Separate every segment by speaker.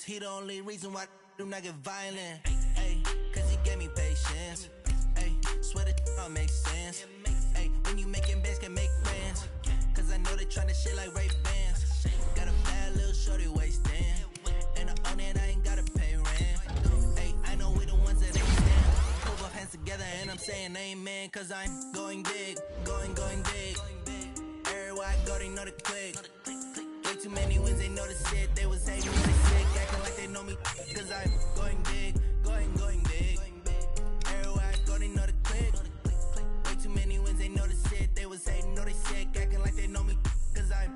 Speaker 1: he the only reason why I do not get violent. Ay, cause he gave me patience. Ay, swear that all makes sense. Ay, when you making bands can make friends. Cause I know they tryna shit like Ray-Bans. Got a bad little shorty wasting. And I own it, I ain't gotta pay rent. Ay, I know we the ones that ain't stand. Put both hands together and I'm saying amen. Cause I'm going big, going big. Everywhere I go, they know the click. Way too many wins, they know the shit. They was hating when they sick, acting like they know me. Cause I'm going big, going big. Everywhere I go, they know the click. Way too many wins, they know the shit. They was hating, know they sick, acting like they know me. Cause I'm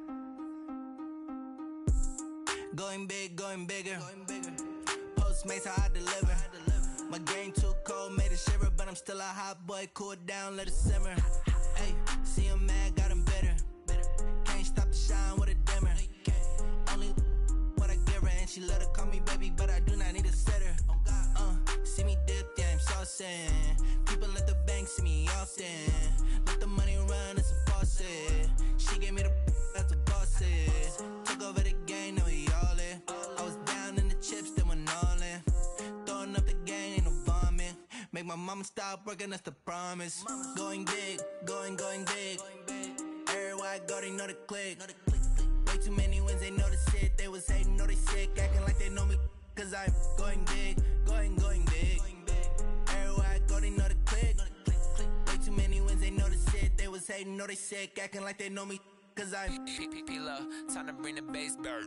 Speaker 1: going big, going bigger. Postmates, how I deliver. My game too cold, made it shiver. But I'm still a hot boy, cool it down, let it simmer. Hey, see him mad, got him bitter. Can't stop the shine with a dimmer. Only what I give her, and she let her call me baby, but I do not need a sitter. See me dip, yeah, I'm saucing. People at the bank see me often. Let the money run, it's a faucet. She gave me the that's a boss it. Took over the game, now we all in. I was down in the chips, then went all in. Throwing up the game, ain't no vomit. Make my mama stop working, that's the promise. Going big, going big. Everywhere I go, they know the click. Way too many wins, they know the shit. They was hating, know they sick, acting like they know me. Cause I'm going big, going big. Everywhere I go, they know the click. Way too many wins, they know the shit. They was hating, know they sick, acting like they know me. Cause I'm
Speaker 2: P-Lo, time to bring the bass back.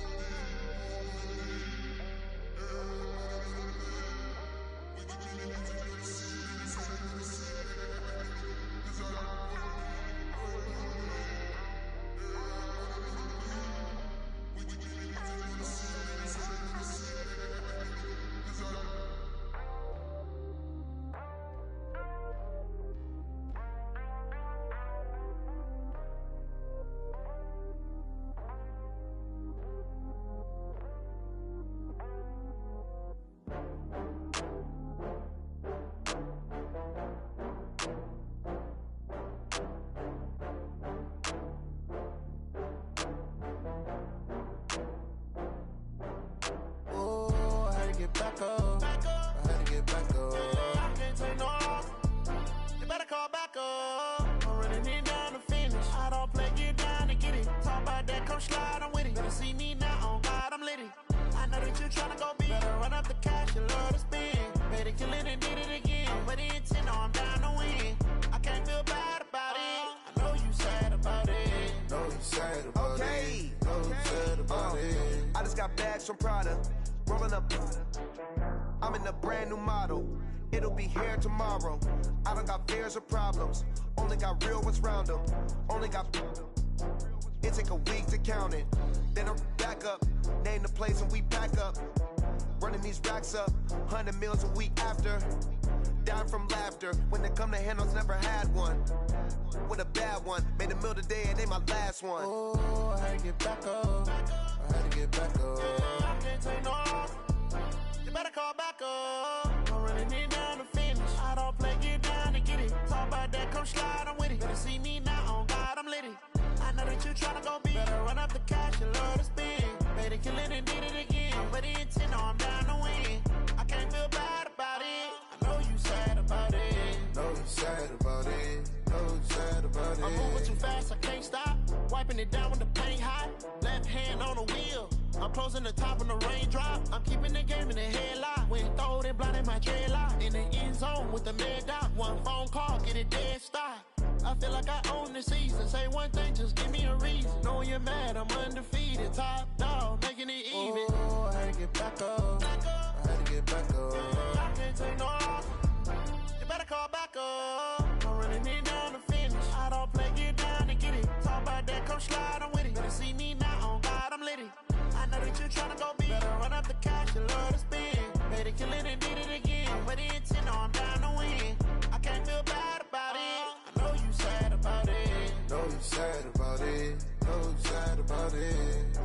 Speaker 3: Back up. I had to get back up. I can't take no loss. You better call back up. I'm running it down to finish. I don't play, get down to get it. Talk about that, come slide, I'm with it. Better see me now, on God, I'm lit it. I know that you tryna go big. Better run up the cash, you love to spend. Better kill it and did it again. But the intent, no, I'm down to win. I can't feel bad about it. I know you sad about it.
Speaker 4: Know you sad about it. Know you sad about it.
Speaker 5: I just got bags from Prada. Rolling up, I'm in a brand new model. It'll be here tomorrow. I don't got fears or problems. Only got real ones round them. Only got. It take a week to count it. Then I'm back up. Name the place and we pack up. Running these racks up. 100 meals a week after. Down from laughter. When they come to handles, never had one. With a bad one. Made a meal today and they my last one.
Speaker 3: Oh, I had to get back up. I had to get back up. I can't take no loss. You better call back up. I'm running it down to finish. I don't play, get down to get it. Talk about that, come slide, I'm with it. Better see me now, on God, I'm lit it. I know that you tryna go big. Better run up the cash, you love to spend. Better kill it and did it again. But the intent, no, I'm down to win. I can't feel bad about it. I know you sad about it.
Speaker 4: Know you sad about it. Know you sad about it.
Speaker 3: I'm moving too fast, I can't stop. Wiping it down when the paint hot. Left hand on the wheel. I'm closing the top when the raindrop. I'm keeping the game in the headlock. When throwed and blinded my dreadlock. In the end zone with the mad dot. One phone call, get it dead stop. I feel like I own the season. Say one thing, just give me a reason. Knowing you're mad, I'm undefeated. Top dog, making it even.
Speaker 4: Oh, I had to get back up. I had to get back up.
Speaker 3: I can't take no loss. You better call back up. I'm running it down to finish. I don't play, get down to get it. Talk about that, come slide, I'm with it. Better see me now, on God, I'm lit it. I know that you tryna go big. Better run up the cash, you love to spend. Better kill it and did it again. But the intent, no, I'm down to win. I can't feel bad about it. I know you sad about it.
Speaker 4: Know you sad about it. Know you sad about it.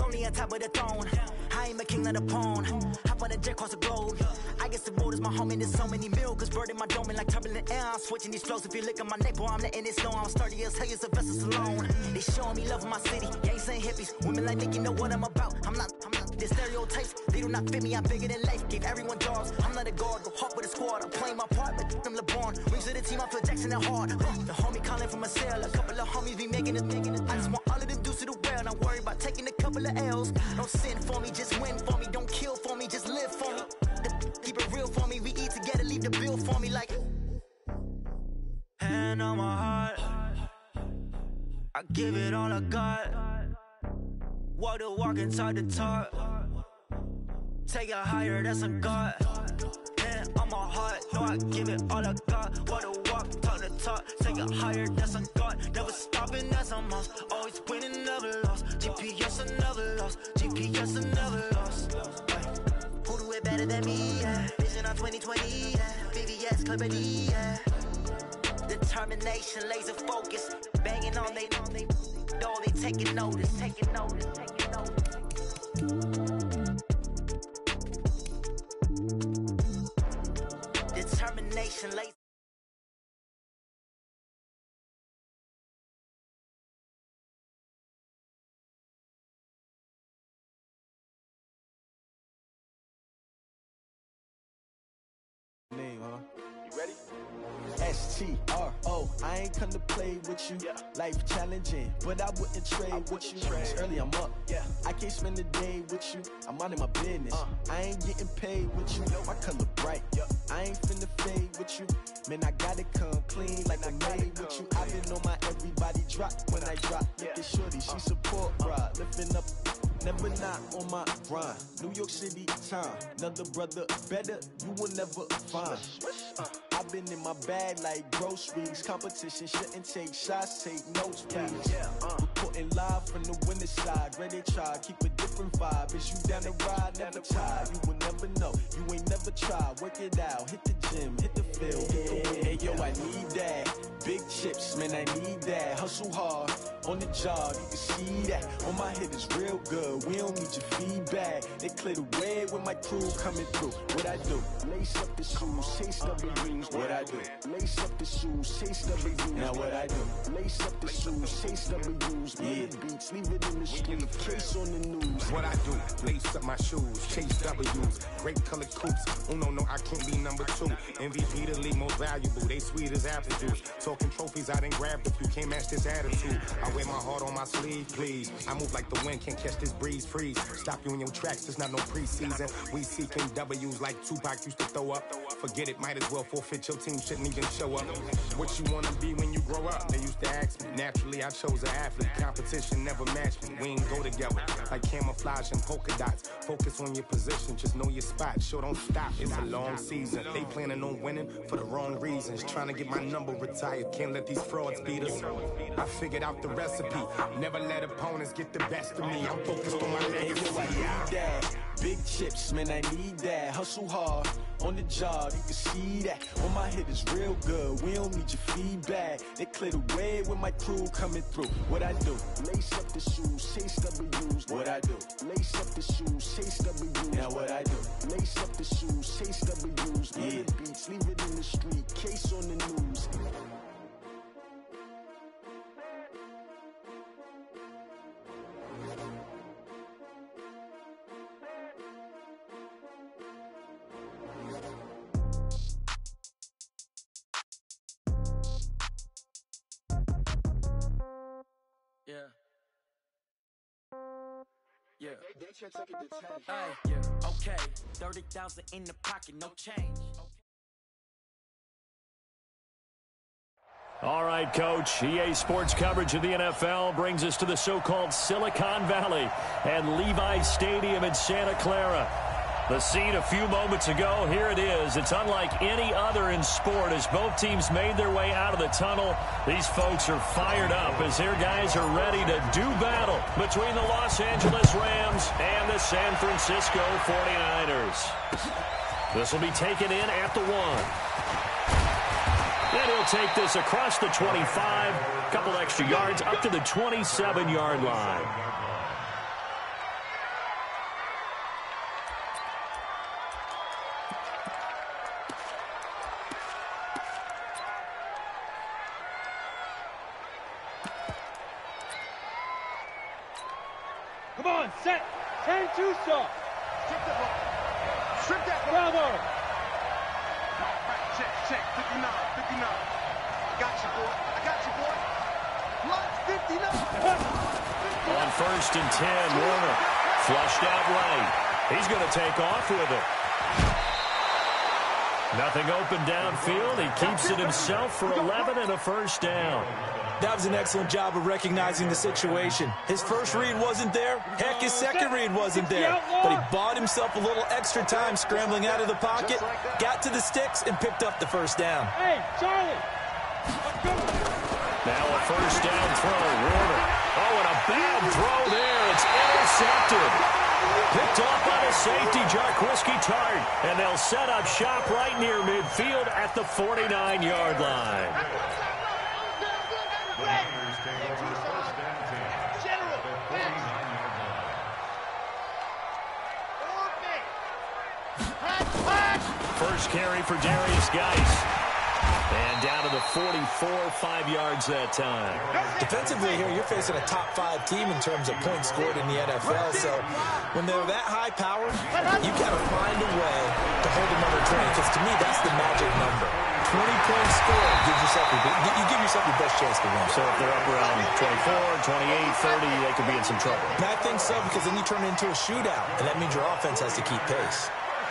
Speaker 6: Lonely on top of the throne. I ain't a king, not a pawn. Hop on a jet across the globe. I guess the world is my home and there's so many milkers burning my dome like turbulent air. I'm switching these flows. If you look at my neck, boy, I'm letting it slow. I'm sturdy as hell, a vessel alone. They showing me love in my city. Yeah, ain't saying hippies. Women like Nick, you know what I'm about. I'm not. The stereotypes, they do not fit me. I'm bigger than life. Gave everyone jobs. I'm not a guard. Go hop with a squad. I'm playing my part like them LeBron. Rings to the team, I feel Jackson and hard. The homie calling from a cell. A couple of homies be making it. I just want all of them dudes to do well. Not worry about taking a couple of L's. Don't sin for me, just win for me. Don't kill for me, just live for me. Keep it real for me. We eat together, leave the bill for me like. Hand on my heart, I give it all I got. Walk the walk and talk the talk. Take it higher, that's a God. Hand on my heart, no, I give it all I got. Walk the walk, talk the talk. Take it higher, that's a God. Never stopping, that's a must. Always winning, never lost. GPS, I never lost. GPS, I never lost. Who do it better than me? Yeah. Vision on 2020, yeah. VVS, Clippity, yeah. Determination, laser focus. Banging on they door, they taking notice. Determination, laser.
Speaker 7: Name, huh? You ready? STRO, I ain't come to play with you. Life challenging, but I wouldn't trade with you. It's early, I'm up. I can't spend the day with you. I'm out of my business. I ain't getting paid with you. My color bright. I ain't finna fade with you. Man, I gotta come clean like I made with you. I've been on my everybody drop when I drop. Look at shorty, she support rod, lifting up. Never not on my grind. New York City time. Another brother better, you will never find. I've been in my bag like groceries. Competition shouldn't take shots, take notes, please. Reporting live from the winter side. Ready to try, keep a different vibe. Is you down the ride, never tired. You will never know, you ain't never tried. Work it out, hit the gym, hit the field. Hey yo, I need that. Big chips, man, I need that. Hustle hard, on the job, you can see that. On my head is real good, we don't need your feedback. They clear the way with my crew coming through. What I do? Lace up the shoes, chase W's. What I do? Lace up the shoes, chase W's. Now what I do? Lace up the shoes, chase W's. Yeah, beats, leave it in the street, case on the news.
Speaker 8: What I do? Lace up my shoes, chase W's. Great colored coops. Oh no, I can't be number 2. MVP the league most valuable. They sweet as apple juice. Talking trophies, I didn't grab the few. Can't match this attitude. I wear my heart on my sleeve, please. I move like the wind, can't catch this breeze, freeze. Stop you in your tracks, it's not no preseason. We seeking W's like Tupac used to throw up. Forget it, might as well forfeit. Your team shouldn't even show up. What you wanna be when you grow up? They used to ask me. Naturally, I chose an athlete. Competition never matched me. We ain't go together like camouflage and polka dots. Focus on your position, just know your spot. Sure, don't stop. It's a long season. They planning on winning for the wrong reasons. Trying to get my number retired. Can't let these frauds beat us. I figured out the recipe. Never let opponents get the best of me. I'm focused on my legacy.
Speaker 7: I need that. Big chips, man, I need that. Hustle hard, on the job, you can see that. On my head is real good, we don't need your feedback. They clear the way with my crew coming through. What I do? Lace up the shoes, chase W's. What I do? Lace up the shoes, chase W's. Now what I do? Lace up the shoes, chase W's. Yeah, beats, leave it in the street, case on the news.
Speaker 6: Yeah. Okay. 30,000 in the pocket, no change.
Speaker 9: All right, Coach. EA Sports coverage of the NFL brings us to the so-called Silicon Valley and Levi Stadium in Santa Clara. The scene a few moments ago, here it is. It's unlike any other in sport as both teams made their way out of the tunnel. These folks are fired up as their guys are ready to do battle between the Los Angeles Rams and the San Francisco 49ers. This will be taken in at the 1. And he'll take this across the 25, a couple extra yards up to the 27-yard line.
Speaker 10: Come on, set. 10-2 stop.
Speaker 3: Strip the ball. Strip that ball.
Speaker 10: Bravo.
Speaker 3: Right, check. 59. I got you, boy. Block 59.
Speaker 9: On 1st and 10, Warner flushed out right. He's going to take off with it. Nothing open downfield. He keeps it himself for 11 and a first down.
Speaker 11: That was an excellent job of recognizing the situation. His first read wasn't there. Heck, his second read wasn't there. But he bought himself a little extra time scrambling out of the pocket, got to the sticks, and picked up the first down.
Speaker 10: Hey, Charlie.
Speaker 9: Now a first down throw. Warner. Oh, and a bad throw there. It's intercepted. Picked off by the safety, Jarquiski Tart. And they'll set up shop right near midfield at the 49-yard line. First carry for Darius Geis. And down to the 44, 5 yards that time.
Speaker 11: Defensively here, you're facing a top 5 team in terms of points scored in the NFL. So when they're that high powered, you got to find a way to hold them under 20. Because to me, that's the magic number. 20 points scored gives yourself you give yourself your best chance to win.
Speaker 9: So if they're up around 24, 28, 30, they could be in some trouble.
Speaker 11: And I think so, because then you turn it into a shootout, and that means your offense has to keep pace.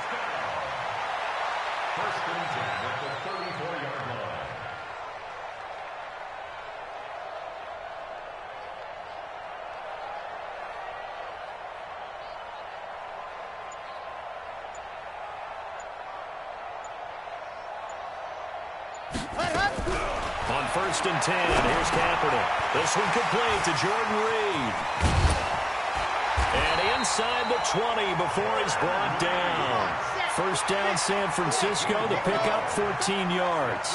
Speaker 9: On 1st and 10, here's Kaepernick. This one complete to Jordan Reed. And inside the 20 before he's brought down. First down, San Francisco. The pickup, 14 yards.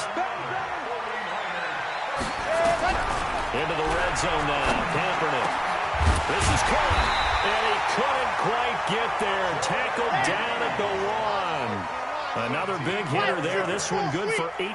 Speaker 9: Into the red zone now. Kaepernick. This is caught. And he couldn't quite get there. Tackled down at the 1. Another big hitter there. This one good for 18.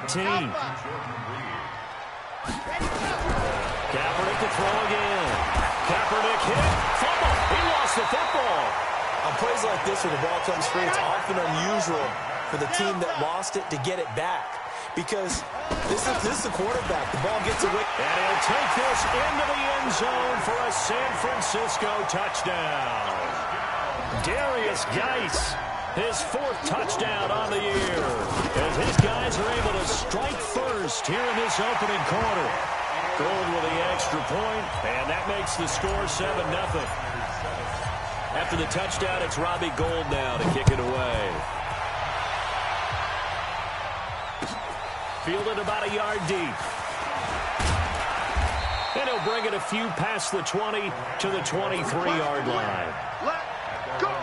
Speaker 9: Kaepernick to throw again. Kaepernick hit. Fumble. He lost the football.
Speaker 11: On plays like this where the ball comes free, it's often unusual for the team that lost it to get it back. Because this is the quarterback. The ball gets away.
Speaker 9: And he'll take this into the end zone for a San Francisco touchdown. Darius Geis. His 4th touchdown on the year, as his guys are able to strike first here in this opening quarter. Gold with the extra point, and that makes the score 7-0. After the touchdown, it's Robbie Gould now to kick it away. Fielded about a yard deep. And he'll bring it a few past the 20 to the 23-yard line.
Speaker 3: Let's go.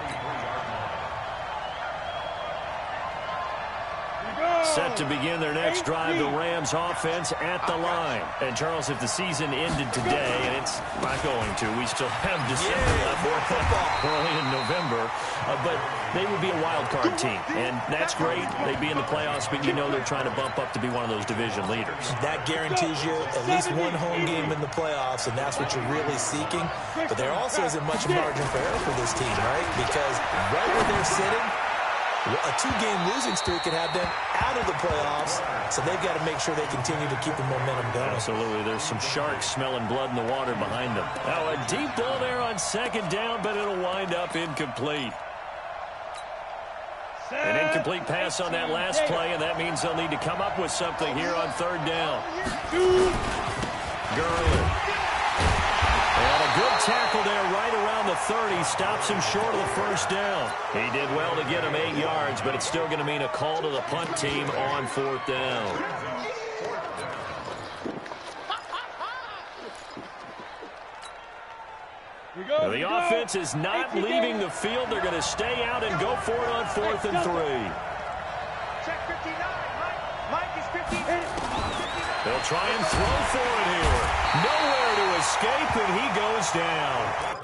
Speaker 9: Set to begin their next drive, the Rams offense at the line. And, Charles, if the season ended today, and it's not going to, we still have December left, early in November, but they would be a wild card team. And that's great. They'd be in the playoffs, but you know they're trying to bump up to be one of those division leaders.
Speaker 11: That guarantees you at least one home game in the playoffs, and that's what you're really seeking. But there also isn't much margin for error for this team, right? Because right where they're sitting, a 2-game losing streak could have them out of the playoffs, so they've got to make sure they continue to keep the momentum going.
Speaker 9: Absolutely. There's some sharks smelling blood in the water behind them. Now a deep ball there on 2nd down, but it'll wind up incomplete. An incomplete pass on that last play, and that means they'll need to come up with something here on 3rd down. Gurley. And a good tackle there right around the 30. Stops him short of the first down. He did well to get him 8 yards, but it's still going to mean a call to the punt team on 4th down. The offense is not leaving the field. They're going to stay out and go for it on 4th and 3.
Speaker 3: Check 59. Mike is 59.
Speaker 9: They'll try and throw for it here. Nowhere to escape, and he goes down.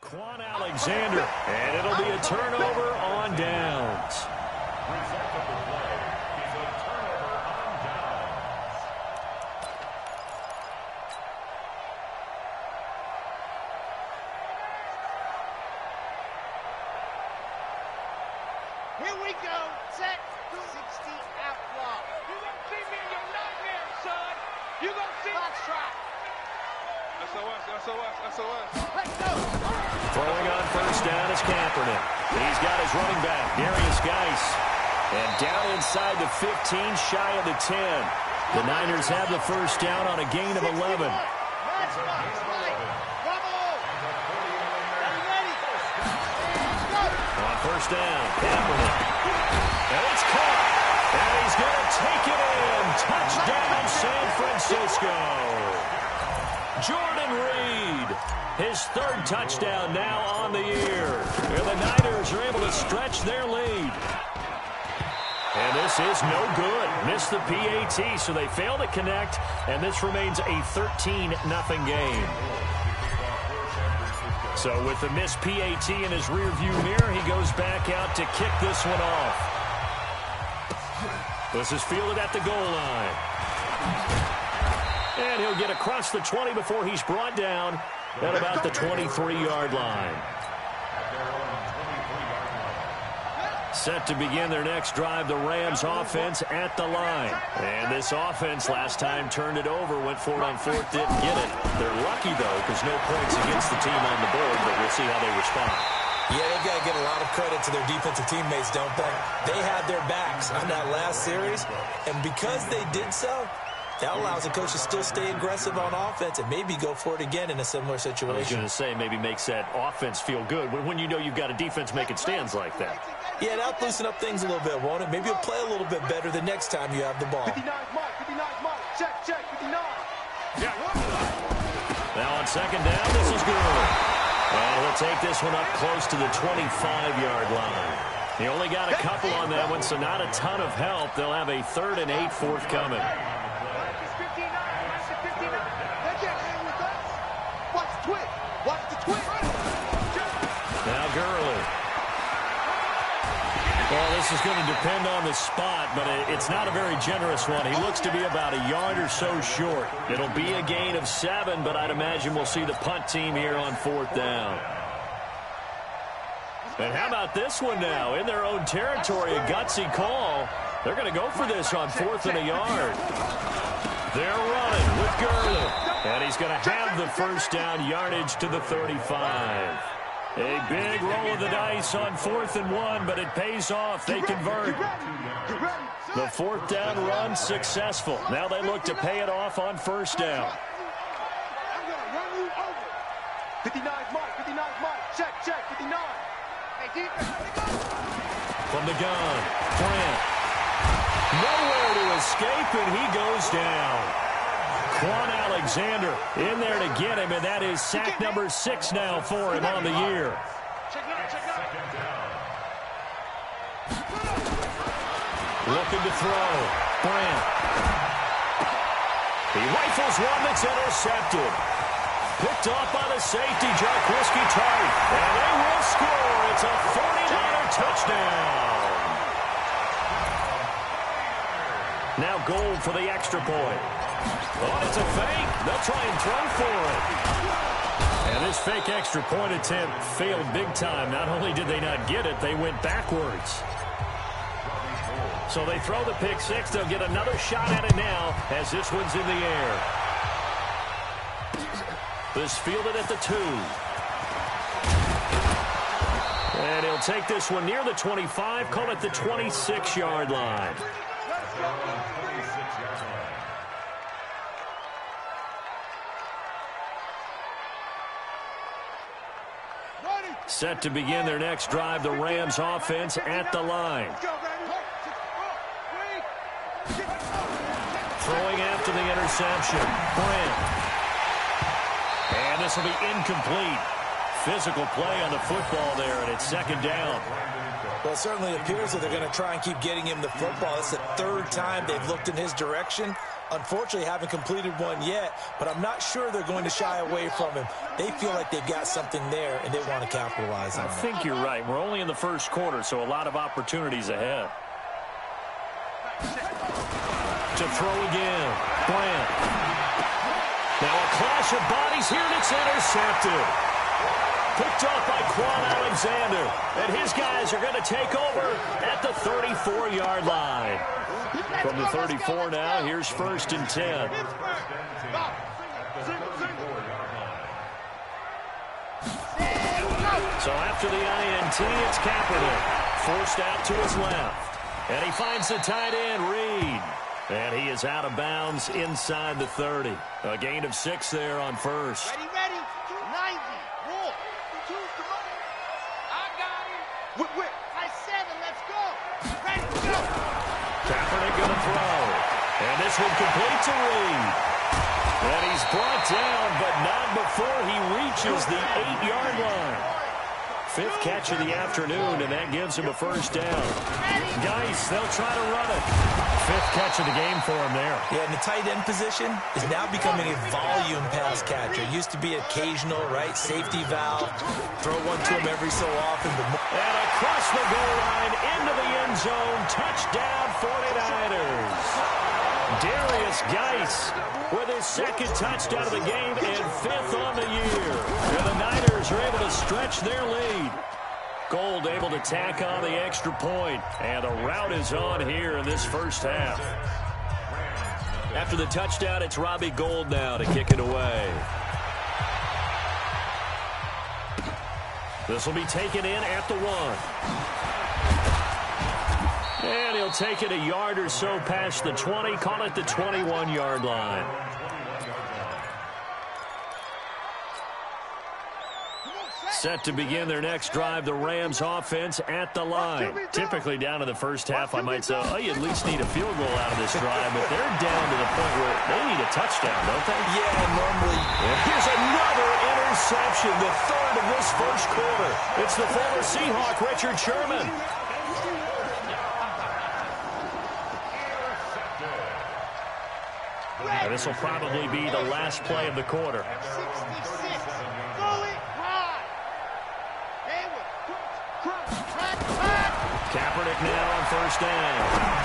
Speaker 9: Quan Alexander, and it'll be a turnover on downs.
Speaker 10: Here we go. Set. 60 out block. You gonna see me in your nightmare, son. You gonna see. Foxtrot. SOS. Let's go.
Speaker 9: Throwing on first down is Kaepernick. He's got his running back, Darius Geis. And down inside the 15, shy of the 10. The Niners have the first down on a gain of 11. On first down, Kaepernick. And it's caught. And he's going to take it in. Touchdown, San Francisco. Jordan Reed, his third touchdown now on the year. And the Niners are able to stretch their lead. And this is no good. Missed the PAT, so they fail to connect, and this remains a 13-0 game. So with the missed PAT in his rearview mirror, he goes back out to kick this one off. This is fielded at the goal line. And he'll get across the 20 before he's brought down at about the 23-yard line. Set to begin their next drive, the Rams offense at the line. And this offense last time turned it over, went for it on fourth, didn't get it. They're lucky, though, because no points against the team on the board, but we'll see how they respond.
Speaker 11: Yeah, they've got to get a lot of credit to their defensive teammates, don't they? They had their backs on that last series, and because they did so, that allows the coach to still stay aggressive on offense and maybe go for it again in a similar situation.
Speaker 9: I was going to say, maybe makes that offense feel good when you know you've got a defense making stands like that.
Speaker 11: Yeah, that'll loosen up things a little bit, won't it? Maybe you'll play a little bit better the next time you have the ball.
Speaker 10: 59 Mike, 59 Mike. Check, 59.
Speaker 9: Now on second down, this is Gurley. And he'll take this one up close to the 25-yard line. He only got a couple on that one, so not a ton of help. They'll have a 3rd and 8 forthcoming. Now Gurley. Well, this is going to depend on the spot, but it's not a very generous one. He looks to be about a yard or so short. It'll be a gain of 7, but I'd imagine we'll see the punt team here on 4th down. And how about this one now? In their own territory, a gutsy call. They're going to go for this on 4th and a yard. They're running with Gurley. And he's going to have the first down, yardage to the 35. A big roll of the dice on 4th and 1, but it pays off. They convert. The 4th down run successful. Now they look to pay it off on first down.
Speaker 10: 59 Mike, 59 Mike. Check, 59.
Speaker 9: From the gun, Grant. Nowhere to escape, and he goes down. Quan Alexander in there to get him, and that is sack number 6 now for him on the year. Looking to throw. Grant. He rifles one that's intercepted. Picked off by the safety, Jaquiski Tartt. And they will score. It's a 49er touchdown. Now Gold for the extra point. Oh, it's a fake. They'll try and throw for it. And this fake extra point attempt failed big time. Not only did they not get it, they went backwards. So they throw the pick six. They'll get another shot at it now as this one's in the air. This fielded at the 2. And he'll take this one near the 25, call it the 26-yard line. Set to begin their next drive, the Rams offense at the line. Throwing after the interception. Grant. And this will be incomplete. Physical play on the football there, and it's second down.
Speaker 11: Well, it certainly appears that they're going to try and keep getting him the football. It's the third time they've looked in his direction. Unfortunately, haven't completed one yet, but I'm not sure they're going to shy away from him. They feel like they've got something there, and they want to capitalize on it.
Speaker 9: I think you're right. We're only in the first quarter, so a lot of opportunities ahead. To throw again. Grant. Now a clash of bodies here, and it's intercepted. Picked up by Quan Alexander. And his guys are going to take over at the 34-yard line. From the 34 now, here's 1st and 10. So after the INT, it's Kaepernick. Forced out to his left. And he finds the tight end, Reed. And he is out of bounds inside the 30. A gain of 6 there on first.
Speaker 10: Ready, 90. Roll. 2, come on. I got him. Whip. I 7, let's go. Ready, go.
Speaker 9: Kaepernick going to throw. And this one complete to Reed. And he's brought down, but not before he reaches the 8-yard line. 5th catch of the afternoon, and that gives him a first down. Geis, they'll try to run it. 5th catch of the game for him there.
Speaker 11: Yeah, and the tight end position is now becoming a volume pass catcher. It used to be occasional, right? Safety valve. Throw one to him every so often. But
Speaker 9: and across the goal line, into the end zone. Touchdown, 49ers. Darius Geis with his 2nd touchdown of the game and 5th on the year. And the Niners are able to stretch their lead. Gold able to tack on the extra point. And the route is on here in this first half. After the touchdown, it's Robbie Gould now to kick it away. This will be taken in at the 1. And he'll take it a yard or so past the 20, call it the 21-yard line. Set to begin their next drive, the Rams offense at the line. Typically down in the first half, I might say, oh, you at least need a field goal out of this drive, but they're down to the point where they need a touchdown, don't they?
Speaker 11: Yeah, normally.
Speaker 9: And here's another interception, the 3rd of this first quarter. It's the former Seahawk, Richard Sherman. And this will probably be the last play of the quarter.
Speaker 10: 66. Going high.
Speaker 9: Kaepernick now on first down.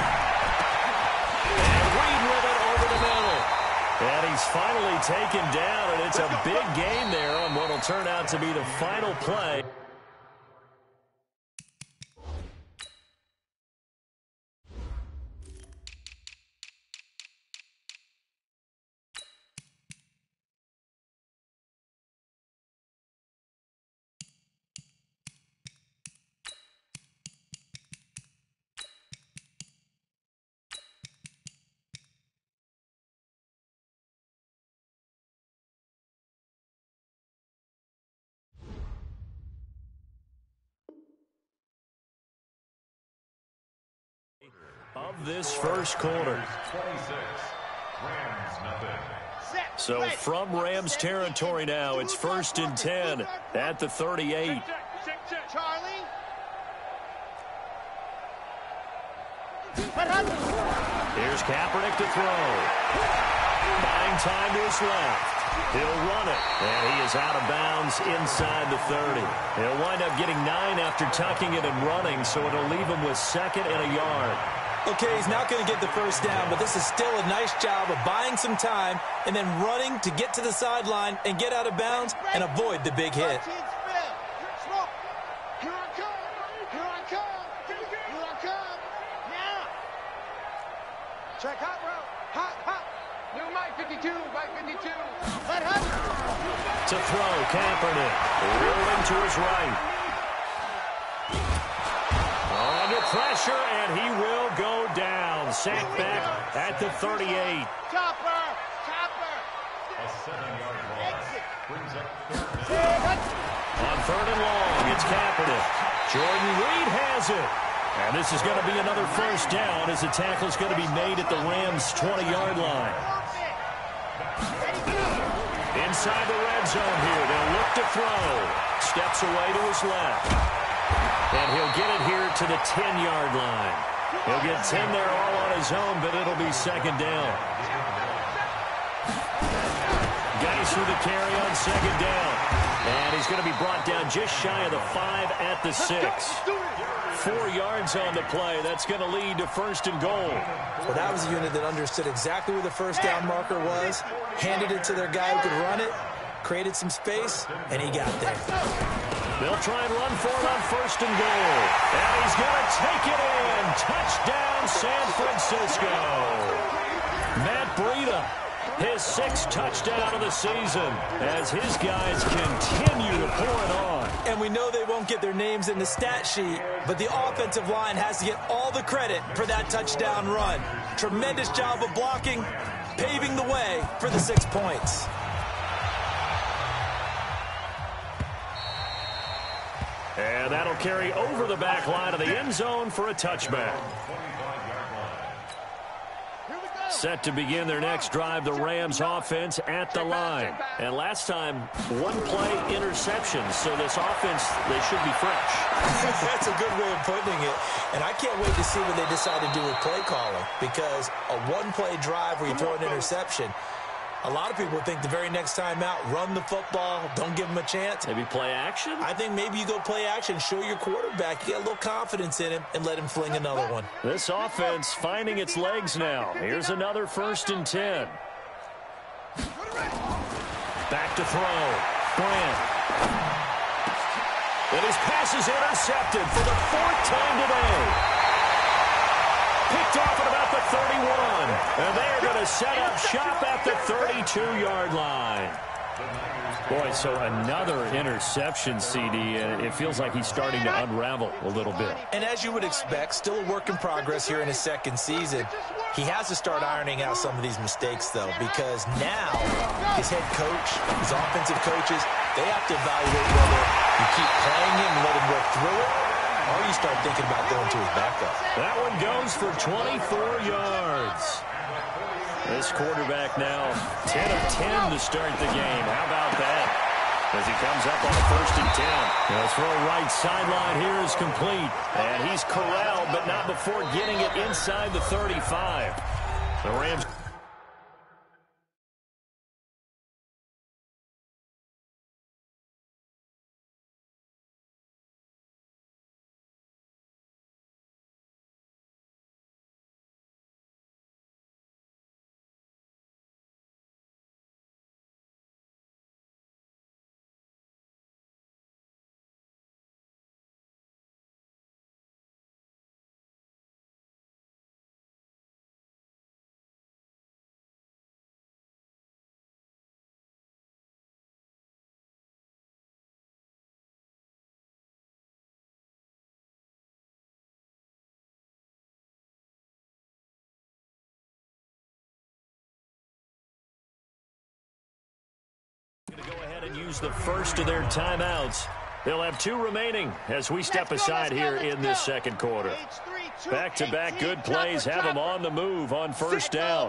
Speaker 9: And Reed with it over the middle. And he's finally taken down, and it's a big gain there on what will turn out to be the final play. Of this first quarter. So from Rams territory now, it's 1st and 10 at the 38.
Speaker 10: Charlie.
Speaker 9: Here's Kaepernick to throw. Buying time to his left. He'll run it, and he is out of bounds inside the 30. He'll wind up getting 9 after tucking it and running, so it'll leave him with 2nd and a yard.
Speaker 11: Okay, he's not going to get the first down, but this is still a nice job of buying some time and then running to get to the sideline and get out of bounds and avoid the big hit.
Speaker 10: Here I come. Now. Check hot route. Hot. New Mike 52, Mike 52. Let hot.
Speaker 9: To throw, Kaepernick. Rolling to his right. Under pressure, and he will go down. Sacked back at the 38.
Speaker 10: Chopper.
Speaker 3: A 7-yard
Speaker 10: Exit.
Speaker 3: brings up
Speaker 9: On 3rd and long, it's Kaepernick. Jordan Reed has it. And this is going to be another first down as the tackle is going to be made at the Rams' 20-yard line. Inside the red zone here. They'll look to throw. Steps away to his left. And he'll get it here to the 10-yard line. He'll get 10 there all on his own, but it'll be second down. Geis with the carry on second down. And he's going to be brought down just shy of the 5 at the 6. 4 yards on the play. That's going to lead to first and goal.
Speaker 11: Well, that was a unit that understood exactly where the first down marker was, handed it to their guy who could run it, created some space, and he got there.
Speaker 9: They'll try and run for it on first and goal. And he's going to take it in. Touchdown, San Francisco. Matt Breida, his 6th touchdown of the season as his guys continue to pour it on.
Speaker 11: And we know they won't get their names in the stat sheet, but the offensive line has to get all the credit for that touchdown run. Tremendous job of blocking, paving the way for the 6 points.
Speaker 9: And that'll carry over the back line of the end zone for a touchback. Set to begin their next drive, the Rams offense at the line. And last time, 1 play interception, so this offense, they should be fresh.
Speaker 11: That's a good way of putting it. And I can't wait to see what they decide to do with play calling, because a 1-play drive where you throw an interception, a lot of people think the very next time out, run the football, don't give them a chance.
Speaker 9: Maybe play action?
Speaker 11: I think maybe you go play action, show your quarterback, you get a little confidence in him, and let him fling another one.
Speaker 9: This offense finding its legs now. Here's another first and 10. Back to throw. Grant. And his pass is intercepted for the 4th time today. Picked off at about the 31. And they are going to set up shop at the 32-yard line. Boy, so another interception, CD, and it feels like he's starting to unravel a little bit.
Speaker 11: And as you would expect, still a work in progress here in his 2nd season. He has to start ironing out some of these mistakes, though, because now his head coach, his offensive coaches, they have to evaluate whether you keep playing him and let him work through it, or you start thinking about going to his backup.
Speaker 9: That one goes for 24 yards. This quarterback now 10 of 10 to start the game. How about that? As he comes up on the 1st and 10. The throw right sideline here is complete. And he's corralled, but not before getting it inside the 35. The Rams... Going to go ahead and use the first of their timeouts. They'll have 2 remaining as we step aside here in this 2nd quarter. Back-to-back good plays have them on the move on first down.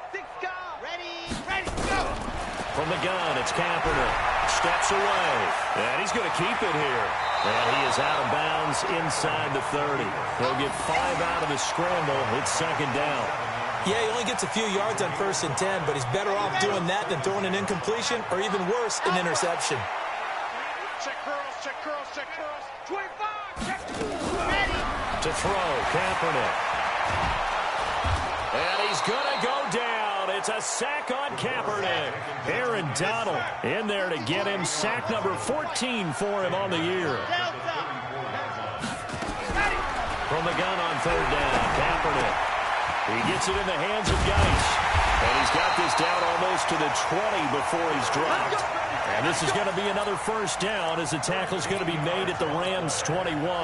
Speaker 9: From the gun, it's Kaepernick. Steps away. And he's going to keep it here. And he is out of bounds inside the 30. He'll get 5 out of the scramble. It's 2nd down.
Speaker 11: Yeah, he only gets a few yards on 1st and 10, but he's better off doing that than throwing an incompletion or even worse, an interception.
Speaker 10: Check curls, check curls, check curls. 25, check.
Speaker 9: Ready. To throw, Kaepernick. And he's going to go down. It's a sack on Kaepernick. Aaron Donald in there to get him. Sack number 14 for him on the year. From the gun on 3rd down, Kaepernick. He gets it in the hands of Geis. And he's got this down almost to the 20 before he's dropped. And this is going to be another first down as the tackle's going to be made at the Rams' 21.
Speaker 10: Here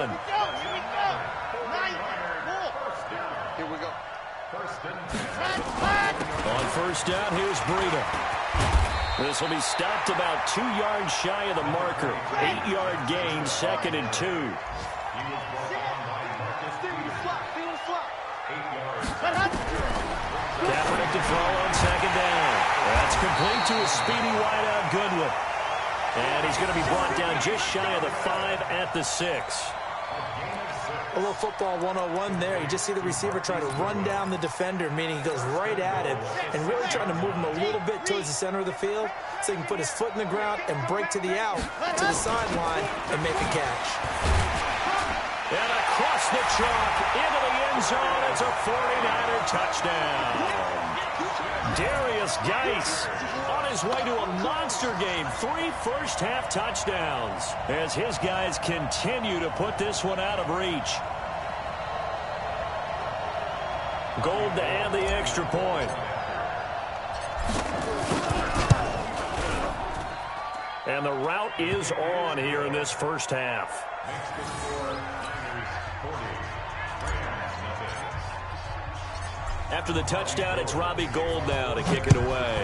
Speaker 10: we go.
Speaker 9: On first down, here's Breida. This will be stopped about 2 yards shy of the marker. 8-yard gain, 2nd and 2. Kaepernick to throw on 2nd down. That's complete to a speedy wideout, Goodwin. And he's going to be brought down just shy of the 5 at the 6.
Speaker 11: A little football 101 there. You just see the receiver try to run down the defender, meaning he goes right at him and really trying to move him a little bit towards the center of the field so he can put his foot in the ground and break to the out, to the sideline, and make a catch.
Speaker 9: And across the chalk, into the end zone, it's a 49er touchdown. Darius Geis on his way to a monster game. 3 first-half touchdowns as his guys continue to put this one out of reach. Gold to add the extra point. And the route is on here in this first half. After the touchdown, it's Robbie Gould now to kick it away.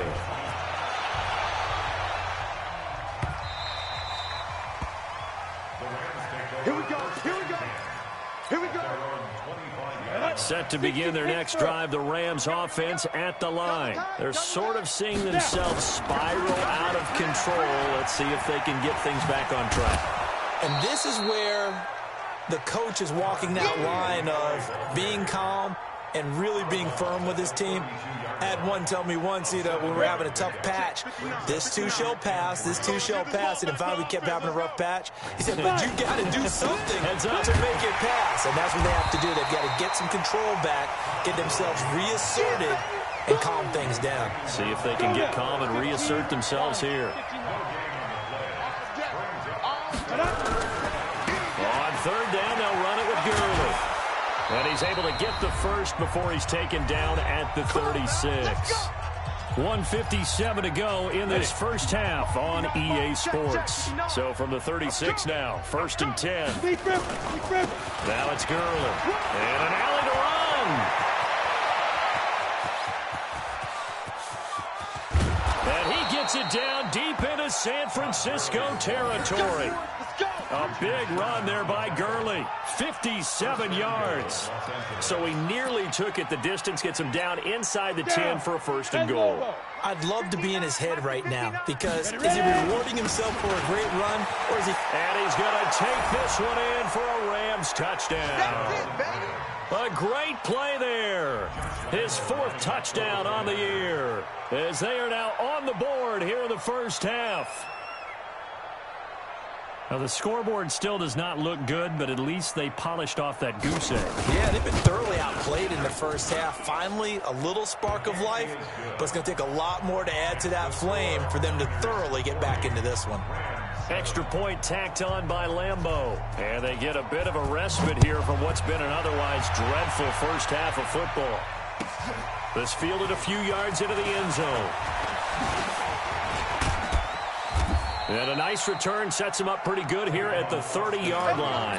Speaker 10: Here we go. Here we go. Here we go.
Speaker 9: Set to begin their next drive, the Rams offense at the line. They're sort of seeing themselves spiral out of control. Let's see if they can get things back on track.
Speaker 11: And this is where the coach is walking that line of being calm and really being firm with his team. I had one tell me once, when we were having a tough patch, this too shall pass, this too shall pass, and finally we kept having a rough patch. He said, but you got to do something to make it pass, and that's what they have to do. They've got to get some control back, get themselves reasserted, and calm things down.
Speaker 9: See if they can get calm and reassert themselves here. On third down, they'll run it with Gurley. And he's able to get the first before he's taken down at the 36. 1:57 to go in this first half on EA Sports. So from the 36 now, 1st and 10. Now it's Gurley. And an alley to run. And he gets it down deep into San Francisco territory. A big run there by Gurley. 57 yards. So he nearly took it the distance, gets him down inside the 10 for a 1st and goal.
Speaker 11: I'd love to be in his head right now because is he rewarding himself for a great run or is he...
Speaker 9: And he's going to take this one in for a Rams touchdown. A great play there. His 4th touchdown on the year as they are now on the board here in the first half. Now, the scoreboard still does not look good, but at least they polished off that goose egg.
Speaker 11: Yeah, they've been thoroughly outplayed in the first half. Finally, a little spark of life, but it's going to take a lot more to add to that flame for them to thoroughly get back into this one.
Speaker 9: Extra point tacked on by Lambeau. And they get a bit of a respite here from what's been an otherwise dreadful first half of football. This fielded a few yards into the end zone. And a nice return sets him up pretty good here at the 30-yard line.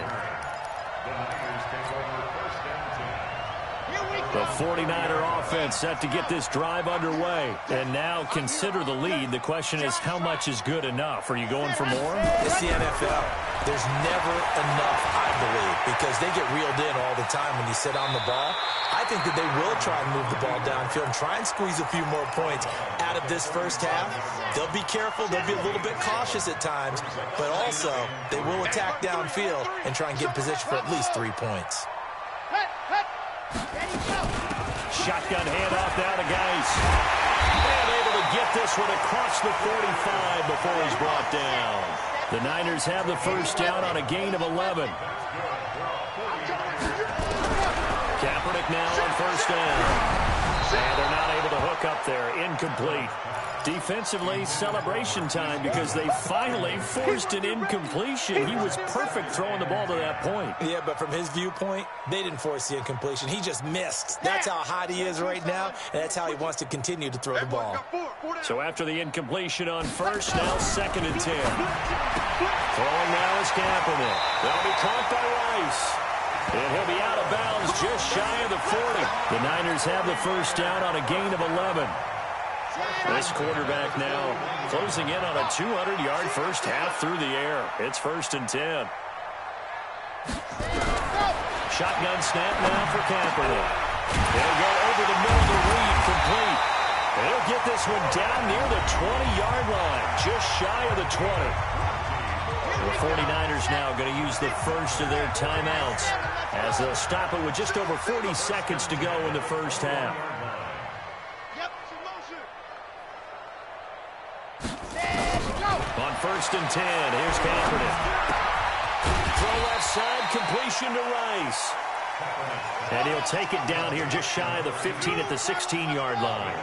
Speaker 9: The 49er offense set to get this drive underway. And now consider the lead. The question is, how much is good enough? Are you going for more?
Speaker 11: It's the NFL. There's never enough, I believe, because they get reeled in all the time when you sit on the ball. I think that they will try and move the ball downfield and try and squeeze a few more points out of this first half. They'll be careful. They'll be a little bit cautious at times, but also they will attack downfield and try and get in position for at least 3 points.
Speaker 9: Shotgun handoff down to Geis. And able to get this one across the 45 before he's brought down. The Niners have the first down on a gain of 11. Kaepernick now on first down. And they're not able to hook up there. Incomplete. Defensively, celebration time because they finally forced an incompletion. He was perfect throwing the ball to that point.
Speaker 11: Yeah, but from his viewpoint, they didn't force the incompletion. He just missed. That's how hot he is right now, and that's how he wants to continue to throw the ball.
Speaker 9: So after the incompletion on first, now 2nd and 10. Throwing now is Kaepernick. They'll be caught by Rice. And he'll be out of bounds just shy of the 40. The Niners have the first down on a gain of 11. This quarterback now closing in on a 200-yard first half through the air. It's 1st and 10. Shotgun snap now for Kaepernick. He'll go over the middle to Reed, complete. And he'll get this one down near the 20-yard line, just shy of the 20. The 49ers now going to use the first of their timeouts as they'll stop it with just over 40 seconds to go in the first half. On 1st and 10, here's Kaepernick. Throw left side, completion to Rice. And he'll take it down here just shy of the 15 at the 16-yard line.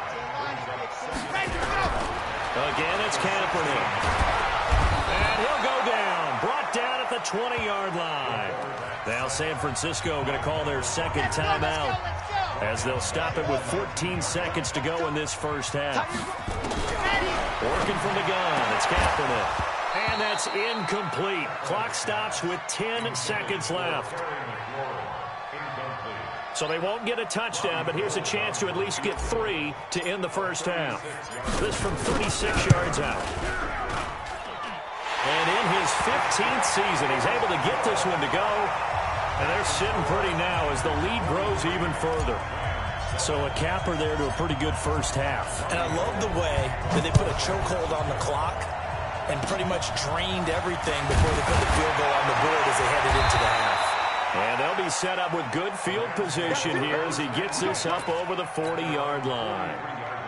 Speaker 9: Again, it's Kaepernick. And he'll go down. Brought down at the 20-yard line. Now San Francisco going to call their second timeout as they'll stop it with 14 seconds to go in this first half. Working from the gun, it's Kaepernick. And that's incomplete. Clock stops with 10 seconds left. So they won't get a touchdown, but here's a chance to at least get 3 to end the first half. This from 36 yards out. And in his 15th season, he's able to get this one to go. And they're sitting pretty now as the lead grows even further. So a capper there to a pretty good first half.
Speaker 11: And I love the way that they put a chokehold on the clock and pretty much drained everything before they put the field goal on the board as they headed into the half.
Speaker 9: And they'll be set up with good field position here as he gets this up over the 40-yard line.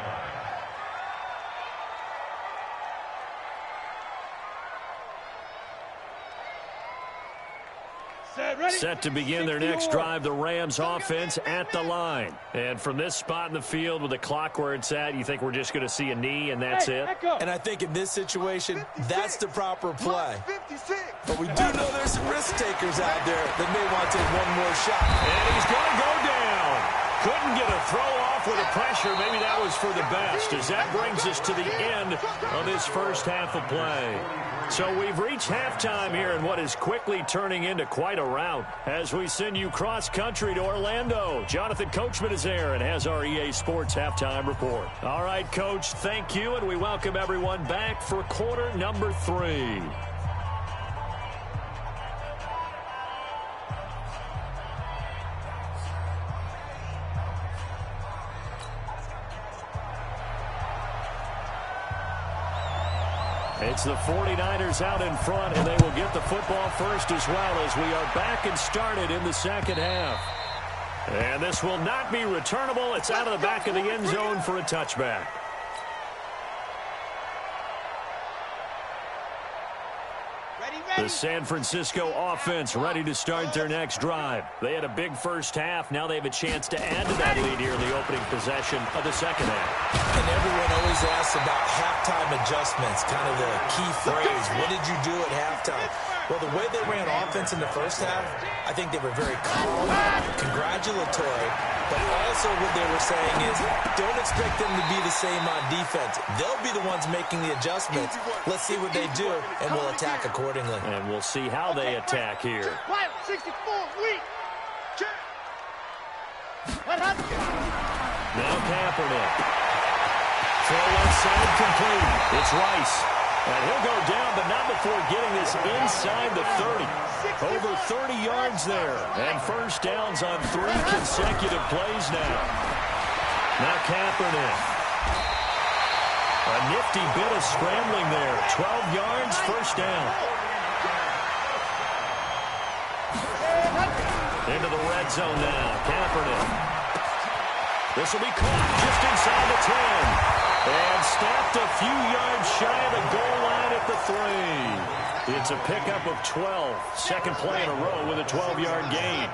Speaker 9: Set to begin their next drive, the Rams offense at the line. And from this spot in the field with the clock where it's at, you think we're just going to see a knee and that's it?
Speaker 11: And I think in this situation, that's the proper play. But we do know there's some risk takers out there that may want to take one more shot.
Speaker 9: And he's going to go down. Couldn't get a throw off with the pressure. Maybe that was for the best as that brings us to the end of this first half of play. So we've reached halftime here in what is quickly turning into quite a rout as we send you cross-country to Orlando. Jonathan Coachman is there and has our EA Sports Halftime Report. All right, Coach, thank you, and we welcome everyone back for quarter number 3. It's the 49ers out in front, and they will get the football first as well as we are back and started in the second half. And this will not be returnable. It's out of the back of the end zone for a touchback. The San Francisco offense ready to start their next drive. They had a big first half. Now they have a chance to add to that lead here in the opening possession of the second half.
Speaker 11: And everyone always asks about halftime adjustments, kind of the key phrase. What did you do at halftime? Well, the way they ran offense in the first half, I think they were very calm, congratulatory, but also what they were saying is don't expect them to be the same on defense. They'll be the ones making the adjustments. Let's see what they do, and we'll attack accordingly.
Speaker 9: And we'll see how they attack here.
Speaker 10: 64, weak.
Speaker 9: Now Kaepernick. Throw inside complete. It's Rice. And he'll go down, but not before getting this inside the 30. Over 30 yards there. And first downs on 3 consecutive plays now. Now Kaepernick. A nifty bit of scrambling there. 12 yards, first down. Into the red zone now. Kaepernick. This will be caught just inside the 10. And stopped a few yards shy of the goal line at the 3. It's a pickup of 12. Second play in a row with a 12-yard gain.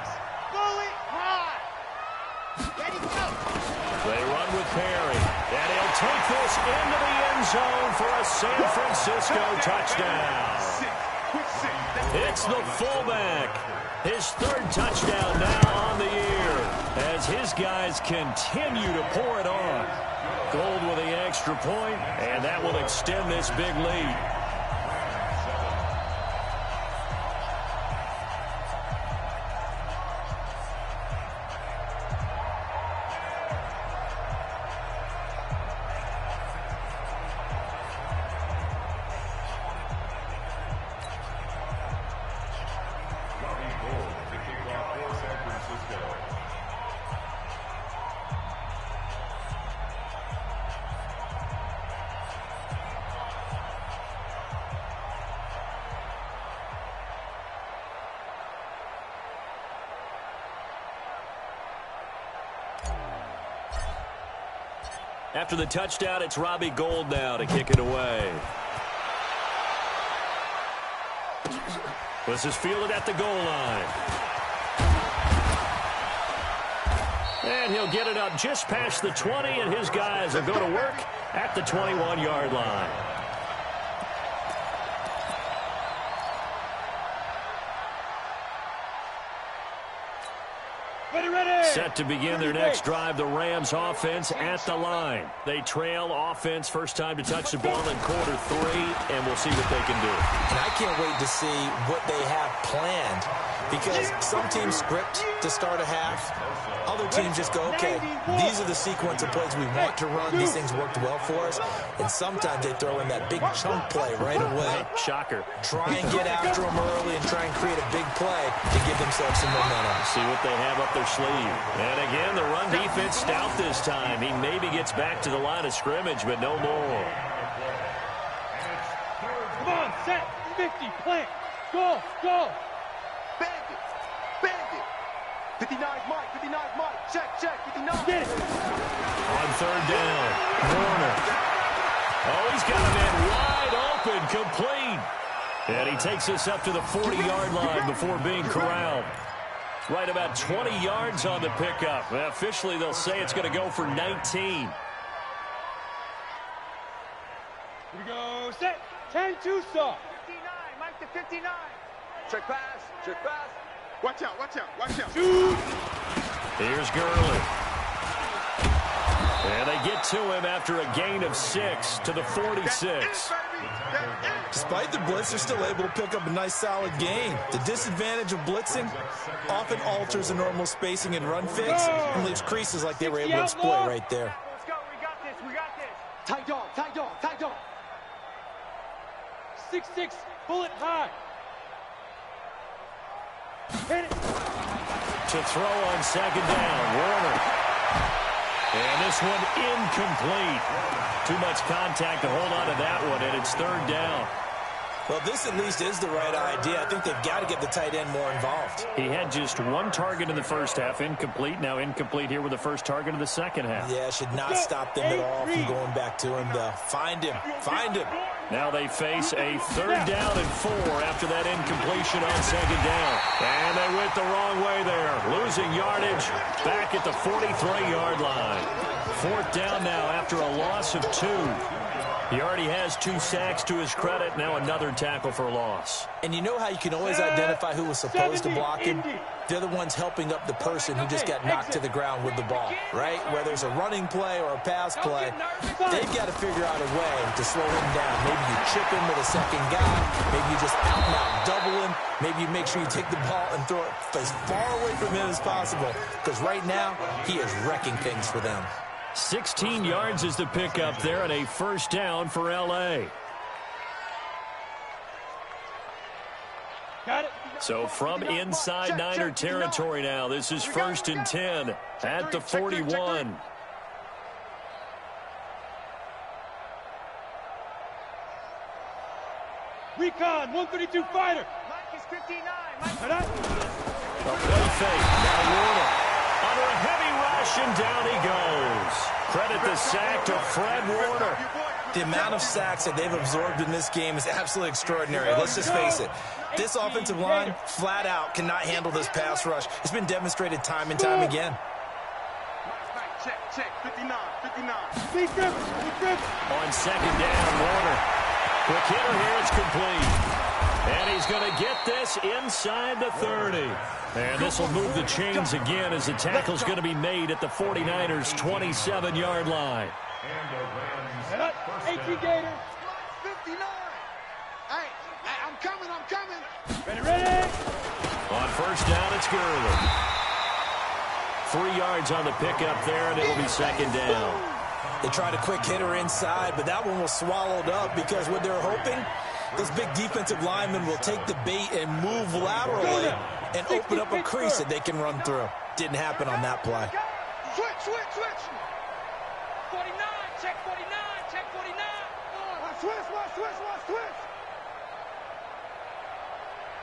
Speaker 9: They run with Perry. And he'll take this into the end zone for a San Francisco touchdown. It's the fullback. His 3rd touchdown now on the year as his guys continue to pour it on. Gold with the extra point, and that will extend this big lead. After the touchdown, it's Robbie Gould now to kick it away. This is fielded at the goal line. And he'll get it up just past the 20, and his guys will go to work at the 21-yard line. Set to begin their next drive, the Rams offense at the line. They trail offense, first time to touch the ball in quarter 3, and we'll see what they can do.
Speaker 11: And I can't wait to see what they have planned, because some teams script to start a half. Other teams just go, okay, these are the sequence of plays we want to run. These things worked well for us. And sometimes they throw in that big chunk play right away.
Speaker 9: Shocker.
Speaker 11: Try and get after them early and try and create a big play to give themselves some momentum.
Speaker 9: See what they have up their sleeve. And again, the run defense stout this time. He maybe gets back to the line of scrimmage, but no more.
Speaker 10: Come on, set, 50, plant, go, go.
Speaker 5: Bandit, bandit. 59's Mike, 59's Mike. Check, 59.
Speaker 10: Get it.
Speaker 9: On third down, Warner. Oh, he's got a man wide open, complete. And he takes us up to the 40-yard line before being corralled. Right about 20 yards on the pickup. Well, officially, they'll say it's going to go for 19.
Speaker 10: Here we go, set, 10-2 stop.
Speaker 5: 59, Mike to 59. Check pass. Watch out.
Speaker 10: Shoot.
Speaker 9: Here's Gurley. And they get to him after a gain of 6 to the 46.
Speaker 11: Despite the blitz, they're still able to pick up a nice, solid gain. The disadvantage of blitzing often alters the normal spacing and run fix and leaves creases like they were able to exploit right there.
Speaker 5: Let's go, we got this. Tight dog.
Speaker 10: 6-6, bullet high. Hit it.
Speaker 9: To throw on second down, Warner. And this one incomplete. Too much contact to hold on to that one, and it's third down.
Speaker 11: Well, this at least is the right idea. I think they've got to get the tight end more involved.
Speaker 9: He had just one target in the first half, incomplete. Now incomplete here with the first target of the second half.
Speaker 11: Yeah, should not stop them at all from going back to him, though. Find him.
Speaker 9: Now they face a third down and 4 after that incompletion on second down. And they went the wrong way there. Losing yardage back at the 43-yard line. Fourth down now after a loss of 2. He already has 2 sacks to his credit. Now another tackle for loss.
Speaker 11: And you know how you can always identify who was supposed to block him? They're the ones helping up the person who just got knocked to the ground with the ball, right? Whether it's a running play or a pass play, they've got to figure out a way to slow him down. Maybe you chip him with a second guy. Maybe you just out double him. Maybe you make sure you take the ball and throw it as far away from him as possible, because right now he is wrecking things for them.
Speaker 9: 16 yards is the pickup there, and a first down for L.A.
Speaker 10: Got it.
Speaker 9: So from inside Niner territory now, this is 1st and 10 at the 41.
Speaker 10: Recon, 132 fighter.
Speaker 5: Mike is 59.
Speaker 9: A play fake. Now Warner. Under a heavy rush, and down he goes. Credit the sack to Fred Warner.
Speaker 11: The amount of sacks that they've absorbed in this game is absolutely extraordinary. Let's just face it. This offensive line, flat out, cannot handle this pass rush. It's been demonstrated time and time again.
Speaker 5: Check. 59.
Speaker 10: Speed grip.
Speaker 9: On second down, Warner. Quick hitter here, it's complete. And he's going to get this inside the 30. And this will move the chains again as the tackle's going to be made at the 49ers' 27-yard line.
Speaker 10: 18 Gator.
Speaker 5: 59. Hey, I'm coming.
Speaker 10: Ready.
Speaker 9: On first down, it's Gurley. 3 yards on the pickup there, and it'll be second down.
Speaker 11: They tried a quick hitter inside, but that one was swallowed up because what they're hoping, this big defensive lineman will take the bait and move laterally and open up a crease that they can run through. Didn't happen on that play.
Speaker 5: Switch.
Speaker 10: 49, check 49.
Speaker 5: Switch.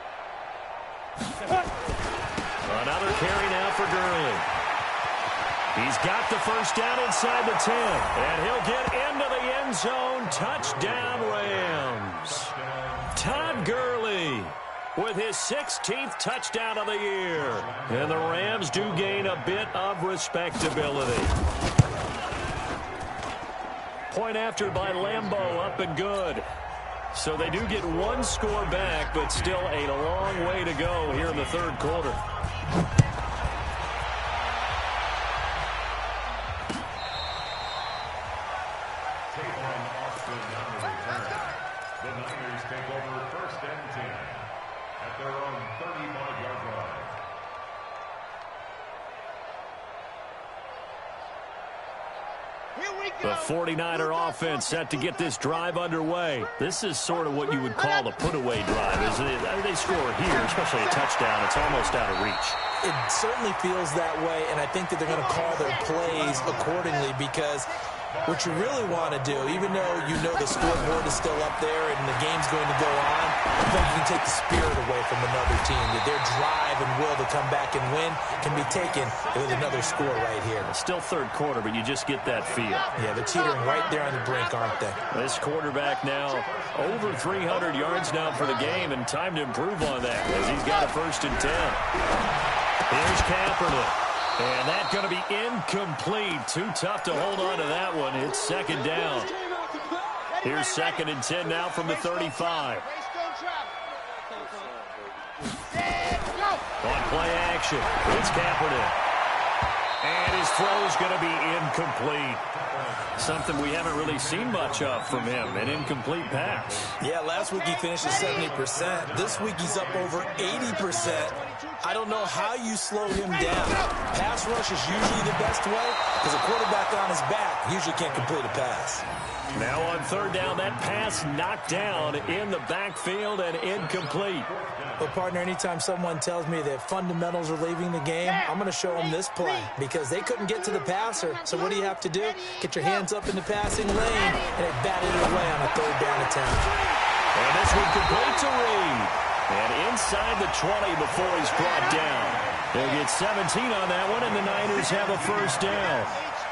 Speaker 9: Another carry now for Gurley. He's got the first down inside the 10, and he'll get into the end zone. Touchdown, Rams. Todd Gurley with his 16th touchdown of the year. And the Rams do gain a bit of respectability. Point after by Lambeau, up and good. So they do get one score back, but still a long way to go here in the third quarter.
Speaker 12: The Niners take over first and 10 at their own 35-yard line.
Speaker 9: The 49er offense set to get this drive underway. This is sort of what you would call a put-away drive, isn't it? I mean, they score here, especially a touchdown. It's almost out of reach.
Speaker 11: It certainly feels that way, and I think that they're going to call their plays accordingly because what you really want to do, even though you know the scoreboard is still up there and the game's going to go on, I think you can take the spirit away from another team. That their drive and will to come back and win can be taken with another score right here.
Speaker 9: Still third quarter, but you just get that feel.
Speaker 11: Yeah, they're teetering right there on the brink, aren't they?
Speaker 9: This quarterback now over 300 yards now for the game, and time to improve on that as he's got a first and 10. Here's Kaepernick. And that's going to be incomplete. Too tough to hold on to that one. It's second down. Here's second and 10 now from the 35. On play action, it's Kaepernick. And his throw is going to be incomplete. Something we haven't really seen much of from him, an incomplete pass.
Speaker 11: Yeah, last week he finished at 70%. This week he's up over 80%. I don't know how you slow him down. Pass rush is usually the best way because a quarterback on his back usually can't complete a pass.
Speaker 9: Now on third down, that pass knocked down in the backfield and incomplete.
Speaker 11: Well, partner, anytime someone tells me that fundamentals are leaving the game, I'm going to show them this play because they couldn't get to the passer. So what do you have to do? Get your hands up in the passing lane, and it batted it away on a third down attempt.
Speaker 9: And this one complete to Reed. And inside the 20 before he's brought down. They'll get 17 on that one, and the Niners have a first down.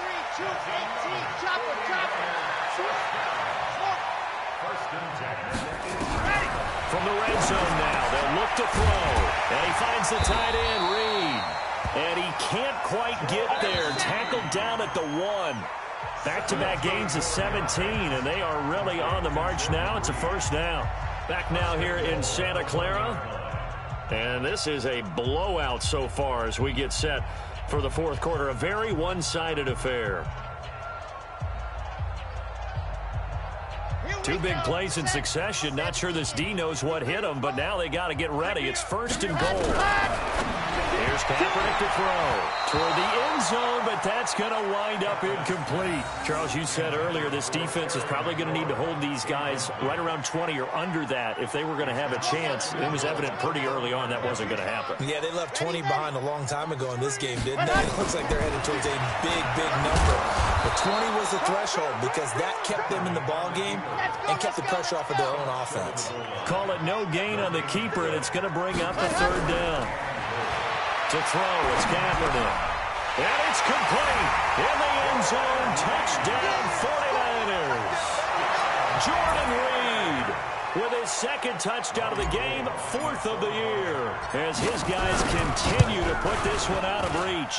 Speaker 9: From the red zone now, they'll look to throw. And he finds the tight end, Reed. And he can't quite get there. Tackled down at the 1. Back-to-back gains of 17, and they are really on the march now. It's a first down. Back now here in Santa Clara. And this is a blowout so far as we get set for the fourth quarter. A very one-sided affair. Two big plays in succession. Not sure this D knows what hit him, but now they got to get ready. It's first and goal. Here's Kaepernick to throw toward the end zone, but that's going to wind up incomplete. Charles, you said earlier this defense is probably going to need to hold these guys right around 20 or under that if they were going to have a chance. It was evident pretty early on that wasn't going to happen.
Speaker 11: Yeah, they left 20 behind a long time ago in this game, didn't they? It looks like they're headed towards a big, big number. But 20 was the threshold because that kept them in the ball game and kept the pressure off of their own offense.
Speaker 9: Call it no gain on the keeper, and it's going to bring up a third down. To throw, it's Kaepernick. And it's complete. In the end zone, touchdown 49ers. Jordan Reed with his second touchdown of the game, fourth of the year, as his guys continue to put this one out of reach.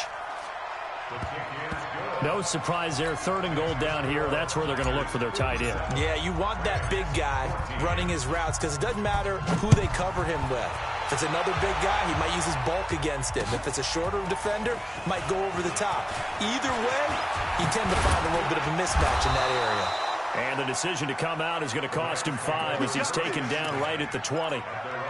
Speaker 9: No surprise there, third and goal down here. That's where they're going to look for their tight end.
Speaker 11: Yeah, you want that big guy running his routes because it doesn't matter who they cover him with. If it's another big guy, he might use his bulk against him. If it's a shorter defender, might go over the top. Either way, you tend to find a little bit of a mismatch in that area.
Speaker 9: And the decision to come out is going to cost him 5 as he's taken down right at the 20.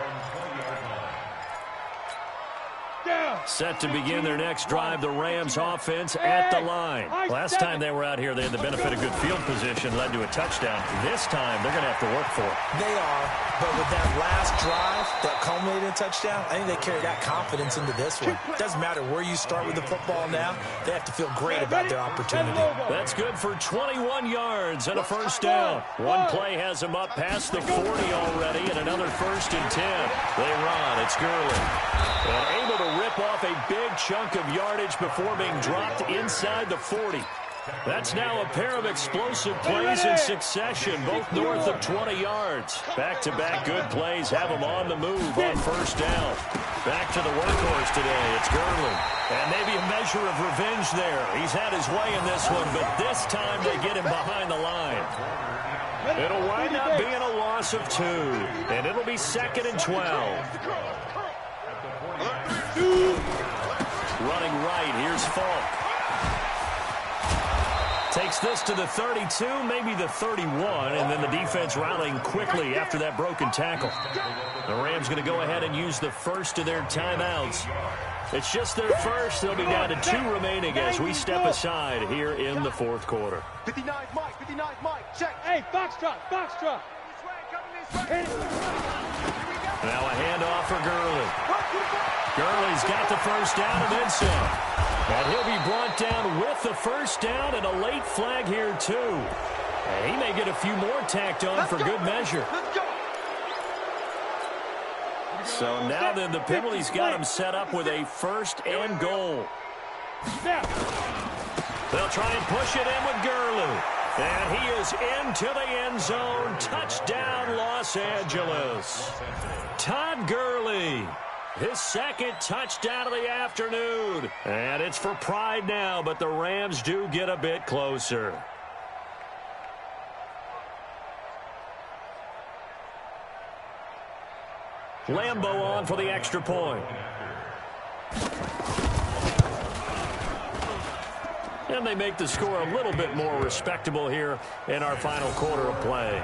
Speaker 9: Set to begin their next drive, the Rams offense at the line. Last time they were out here, they had the benefit of good field position, led to a touchdown. This time, they're going to have to work for it.
Speaker 11: They are, but with that last drive that culminated in a touchdown, I think they carry that confidence into this one. It doesn't matter where you start with the football now. They have to feel great about their opportunity.
Speaker 9: That's good for 21 yards and a first down. One play has them up past the 40 already, and another first and 10. They run. It's Gurley. And able to rip off off a big chunk of yardage before being dropped inside the 40. That's now a pair of explosive plays in succession, both north of 20 yards. Back-to-back good plays have them on the move on first down. Back to the workhorse today. It's Gurley. And maybe a measure of revenge there. He's had his way in this one, but this time they get him behind the line. It'll wind up being a loss of 2, and it'll be 2nd and 12. Running right, here's Falk. Takes this to the 32, maybe the 31, and then the defense rallying quickly after that broken tackle. The Rams going to go ahead and use the first of their timeouts. It's just their first. They'll be down to 2 remaining as we step aside here in the fourth quarter.
Speaker 10: 59 Mike, check. Hey, Foxtrot.
Speaker 9: Now a handoff for Gurley. Gurley's got the first down and then some. And he'll be brought down with the first down and a late flag here, too. And he may get a few more tacked on for good measure. So now then the penalty's got him set up with a 1st and goal. They'll try and push it in with Gurley. And he is into the end zone. Touchdown, Los Angeles. Todd Gurley. His 2nd touchdown of the afternoon. And it's for pride now, but the Rams do get a bit closer. Lambeau on for the extra point. And they make the score a little bit more respectable here in our final quarter of play.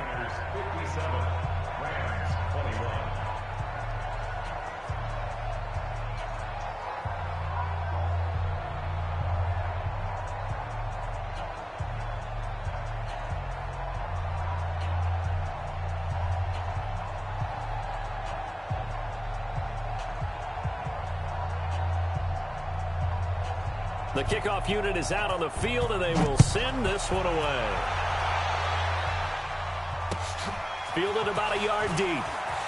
Speaker 9: The kickoff unit is out on the field, and they will send this one away. Fielded about a yard deep.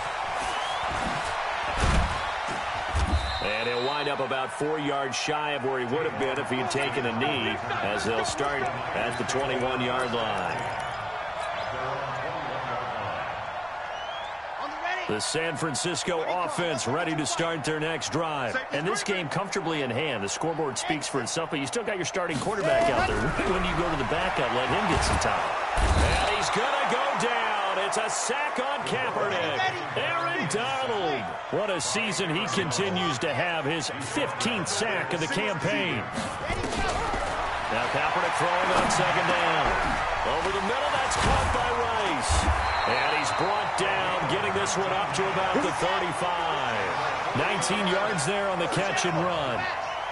Speaker 9: And he'll wind up about 4 yards shy of where he would have been if he had taken a knee, as they'll start at the 21-yard line. The San Francisco offense ready to start their next drive. And this game comfortably in hand. The scoreboard speaks for itself, but you still got your starting quarterback out there. When you go to the backup, let him get some time. And he's going to go down. It's a sack on Kaepernick. Aaron Donald. What a season he continues to have. His 15th sack of the campaign. Now Kaepernick throwing on 2nd down. Over the middle, that's caught by Rice. And he's brought down, getting this one up to about the 35. 19 yards there on the catch and run.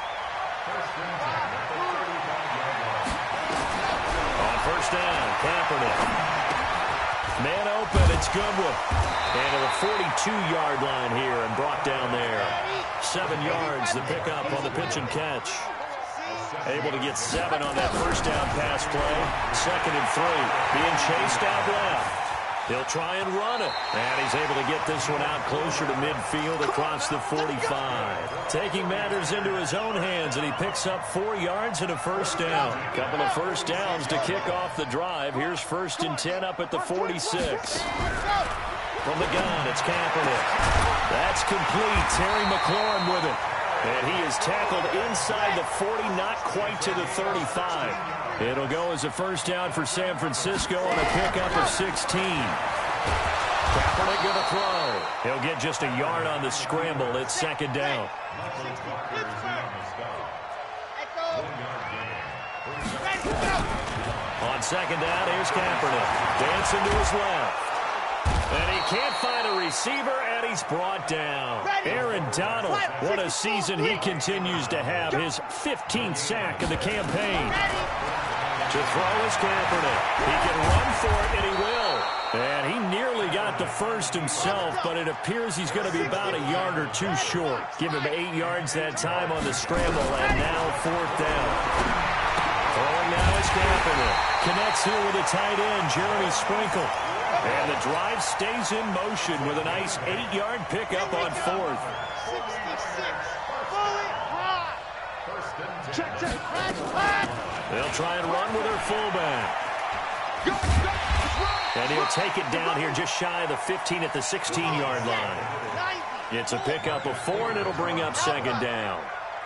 Speaker 9: On first down, Kaepernick. Man open, it's Goodwin. And to the 42-yard line here and brought down there. 7 yards, the pickup on the pitch and catch. Able to get 7 on that first down pass play. 2nd and 3. Being chased out left. He'll try and run it. And he's able to get this one out closer to midfield across the 45. Taking matters into his own hands, and he picks up 4 yards and a first down. Couple of first downs to kick off the drive. Here's 1st and 10 up at the 46. From the gun, it's Kaepernick. That's complete. Terry McLaurin with it. And he is tackled inside the 40, not quite to the 35. It'll go as a first down for San Francisco on a pickup of 16. Kaepernick going to throw. He'll get just a yard on the scramble. It's 2nd down. On 2nd down, here's Kaepernick. Dancing to his left. And he can't find a receiver, and he's brought down. Aaron Donald, what a season he continues to have. His 15th sack of the campaign. To throw is Kaepernick. He can run for it, and he will. And he nearly got the first himself, but it appears he's going to be about a yard or 2 short. Give him 8 yards that time on the scramble, and now 4th down. Throwing now is Kaepernick. Connects here with a tight end, Jeremy Sprinkle. And the drive stays in motion with a nice 8-yard pickup on 4th. They'll try and run with their fullback. And he'll take it down here just shy of the 15 at the 16-yard line. It's a pickup of 4, and it'll bring up second down.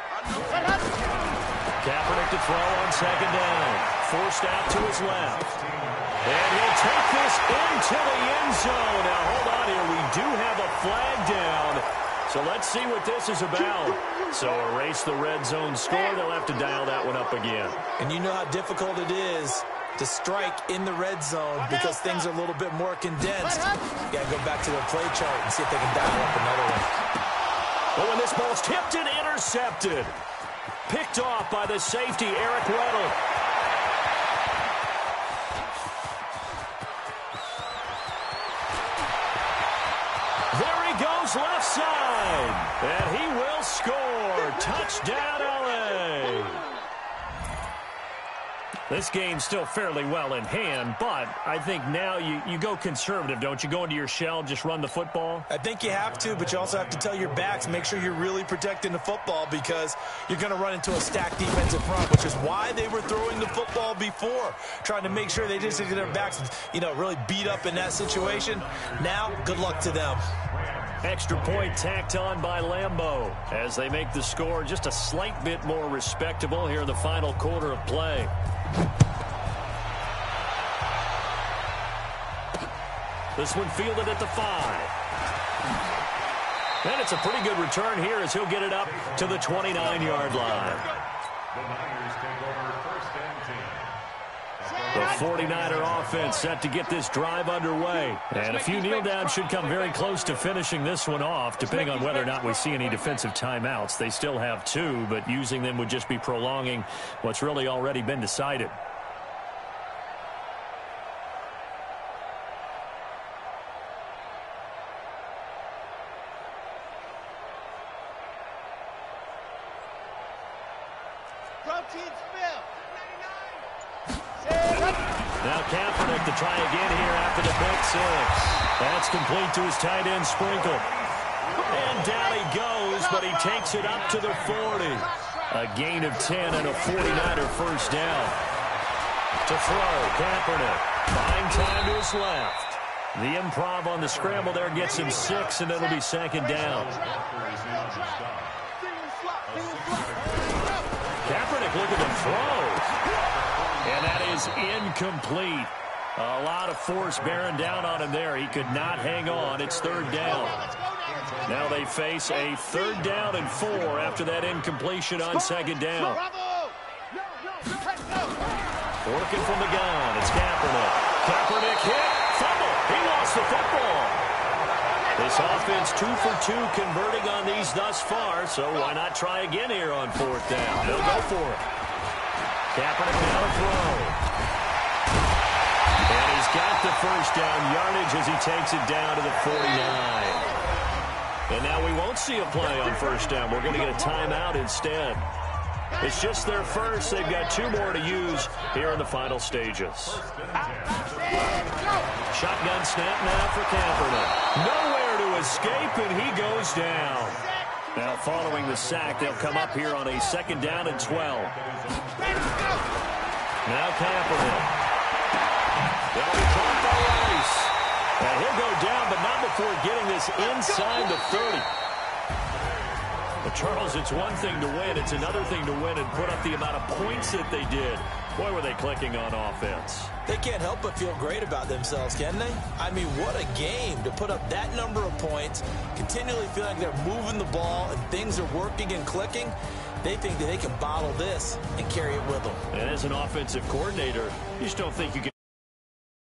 Speaker 9: Kaepernick to throw on second down. Forced out to his left. And he'll take this into the end zone. Now, hold on here. We do have a flag down. So let's see what this is about. So erase the red zone score. They'll have to dial that one up again.
Speaker 11: And you know how difficult it is to strike in the red zone because things are a little bit more condensed. You got to go back to their play chart and see if they can dial up another one.
Speaker 9: Oh, and this ball's tipped and intercepted. Picked off by the safety, Eric Weddle. There he goes left side. And he will score. Touchdown, LA. This game's still fairly well in hand, but I think now you go conservative, don't you? Go into your shell, just run the football?
Speaker 11: I think you have to, but you also have to tell your backs, make sure you're really protecting the football because you're going to run into a stacked defensive front, which is why they were throwing the football before, trying to make sure they just get their backs, really beat up in that situation. Now, good luck to them.
Speaker 9: Extra point tacked on by Lambeau as they make the score just a slight bit more respectable here in the final quarter of play. This one fielded at the 5. And it's a pretty good return here as he'll get it up to the 29-yard line.
Speaker 12: The Niners take over first and 10.
Speaker 9: The 49er offense set to get this drive underway. And a few kneel downs should come very close to finishing this one off, depending on whether or not we see any defensive timeouts. They still have 2, but using them would just be prolonging what's really already been decided. Now Kaepernick to try again here after the pick 6. That's complete to his tight end, Sprinkle. And down he goes, but he takes it up to the 40. A gain of 10 and a 49er first down. To throw, Kaepernick. Buying time to his left. The improv on the scramble there gets him 6, and it'll be second down. Kaepernick looking to throw. And that is incomplete. A lot of force bearing down on him there. He could not hang on. It's third down. Now they face a 3rd down and 4 after that incompletion on second down. Working from the gun. It's Kaepernick. Kaepernick hit. Fumble. He lost the football. This offense 2 for 2 converting on these thus far, so why not try again here on 4th down? They'll go for it. Kaepernick now to throw. And he's got the first down yardage as he takes it down to the 49. And now we won't see a play on first down. We're going to get a timeout instead. It's just their first. They've got 2 more to use here in the final stages. Shotgun snap now for Kaepernick. Nowhere to escape, and he goes down. Now following the sack, they'll come up here on a 2nd down and 12. Now Kaepernick. They'll be caught by Rice. And he'll go down, but not before getting this inside the 30. But Charles, it's one thing to win. It's another thing to win and put up the amount of points that they did. Boy, were they clicking on offense.
Speaker 11: They can't help but feel great about themselves, can they? I mean, what a game to put up that number of points, continually feeling like they're moving the ball and things are working and clicking. They think that they can bottle this and carry it with them.
Speaker 9: And as an offensive coordinator, you just don't think you can